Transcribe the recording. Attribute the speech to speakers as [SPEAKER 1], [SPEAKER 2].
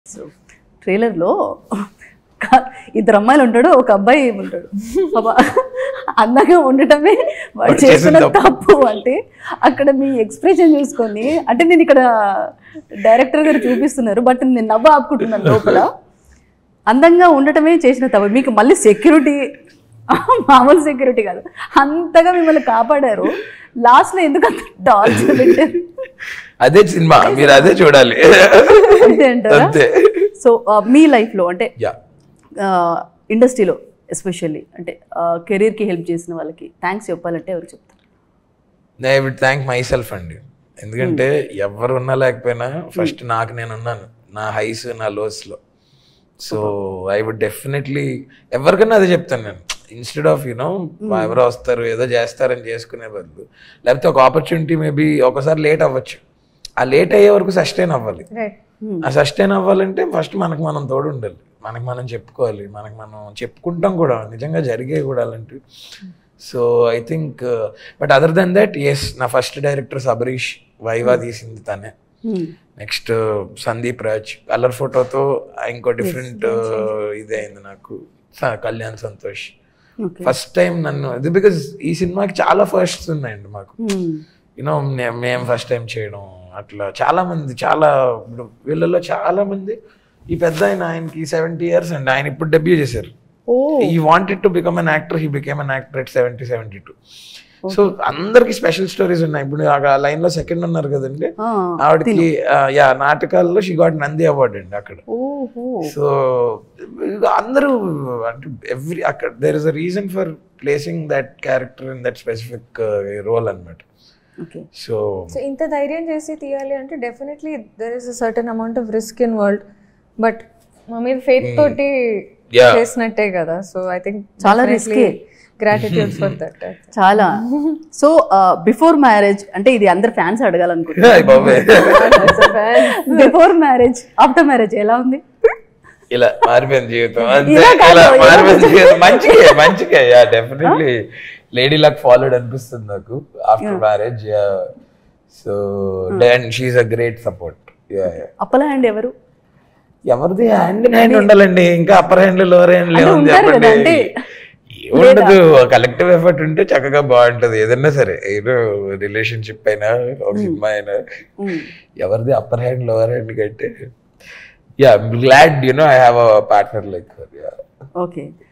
[SPEAKER 1] So ట్రైలర్లో ఇద్దరు అమ్మాయిలు ఉంటాడు, ఒక అబ్బాయి ఉంటాడు. బాబా అందంగా ఉండటమే వాడు చేసిన తప్పు అంటే అక్కడ మీ ఎక్స్ప్రెషన్ చూసుకొని, అంటే నేను ఇక్కడ డైరెక్టర్ గారు చూపిస్తున్నారు బట్ నేను నవ్వు ఆపుకుంటున్నాను లోపల. అందంగా ఉండటమే చేసిన తప్పు, మీకు మళ్ళీ సెక్యూరిటీ మామూలు సెక్యూరిటీ కాదు, అంతగా మిమ్మల్ని కాపాడారు. లాస్ట్ లో ఎందుకు అంత టార్చర్ పెట్టారు?
[SPEAKER 2] అదే సినిమా, మీరు అదే చూడాలి.
[SPEAKER 1] అంతే అంటారా? సో మీ లైఫ్ లో అంటే ఇండస్ట్రీలో ఎస్పెషల్లీ అంటే కెరీర్కి హెల్ప్ చేసిన వాళ్ళకి థ్యాంక్స్ చెప్పాలంటే ఎవరు చెప్తారు?
[SPEAKER 2] I would thank myself అండి. ఎందుకంటే ఎవరు ఉన్నా లేకపోయినా ఫస్ట్ నాకు నేను ఉన్నాను, నా హైస్ నా లోస్లో. సో ఐ వుడ్ డెఫినెట్లీ ఎవరికైనా అదే చెప్తాను నేను. ఇన్స్టెడ్ ఆఫ్ యూనో ఎవరో వస్తారు ఏదో చేస్తారని చేసుకునే బదులు, లేకపోతే ఒక ఆపర్చునిటీ మేబీ ఒకసారి లేట్ అవ్వచ్చు, ఆ లేట్ అయ్యే వరకు సస్టైన్ అవ్వాలి. ఆ సస్టైన్ అవ్వాలంటే ఫస్ట్ మనకు మనం తోడు ఉండాలి, మనకు మనం చెప్పుకోవాలి, మనకు మనం చెప్పుకుంటాం కూడా నిజంగా జరిగే కూడా అలాంటివి. So I think but other than that yes, నా ఫస్ట్ డైరెక్టర్ సబరీష్, వైవా తీసింది తనే. నెక్స్ట్ సందీప్ రాజ్, కలర్ ఫోటోతో ఇంకో డిఫరెంట్ ఇది అయింది నాకు. కళ్యాణ్ సంతోష్ ఫస్ట్ టైం నన్ను, ఇది బికాజ్ ఈ సినిమాకి చాలా ఫస్ట్స్ ఉన్నాయండి మాకు. యూనో మేము ఫస్ట్ టైం చేయడం అట్లా చాలా మంది, చాలా వీళ్ళలో చాలా మంది. ఈ పెద్ద ఆయనకి 70 years అండి, ఆయన ఇప్పుడు డెబ్యూ చేశారు. He wanted to become an actor, he became an actor at 70-72. So అందరికి స్పెషల్ స్టోరీస్ ఉన్నాయి. ఇప్పుడు ఆ లైన్ లో సెకండ్ ఉన్నారు కదండి ఆవిడకి, నాటకాల్లో షీ గాట్ నంది అవార్డ్ అండి అక్కడ. సో అందరూ అంటే ఎవ్రీ అక్కడ there is a reason for placing that character in that specific role అన్నమాట. సో
[SPEAKER 3] ఇంత ధైర్యం చేసి తీయాలి అంటే definitely there is a certain amount of risk involved, but మీరు ఫెయిత్ తోటి చేసినట్టే కదా. సో ఐ థింక్
[SPEAKER 1] చాలా రిస్కే.
[SPEAKER 3] గ్రాటిట్యూడ్ ఫర్ దట్
[SPEAKER 1] చాలా. సో బిఫోర్ మ్యారేజ్ అంటే ఇది అందరు ఫ్యాన్స్ అడగాలనుకుంటున్నారు, బిఫోర్ మ్యారేజ్ ఆఫ్టర్ మ్యారేజ్ ఎలా ఉంది?
[SPEAKER 2] ఇలా మారిపోయింది జీవితం, మారిపోయింది జీవితం. మంచిగా yeah definitely lady luck followed అనిపిస్తుంది నాకు after marriage. So then she is a great support.
[SPEAKER 1] Upper hand ఎవరు?
[SPEAKER 2] ఎవరిది హ్యాండ్ ఇన్ హ్యాండ్ ఉండాలండి, ఇంకా అప్పర్ హ్యాండ్ లోవర్ హ్యాండ్ లేవుంది చెప్పండి. ఉండదు, కలెక్టివ్ ఎఫర్ట్ ఉంటే చక్కగా బాగుంటది ఏదన్నా సరే, ఏదో రిలేషన్షిప్ అయినా ఒక సినిమా అయినా. ఎవరిది అప్పర్ హ్యాండ్ లోవర్ హ్యాండ్ కంటే, yeah glad you know I have a partner like her.
[SPEAKER 1] Okay.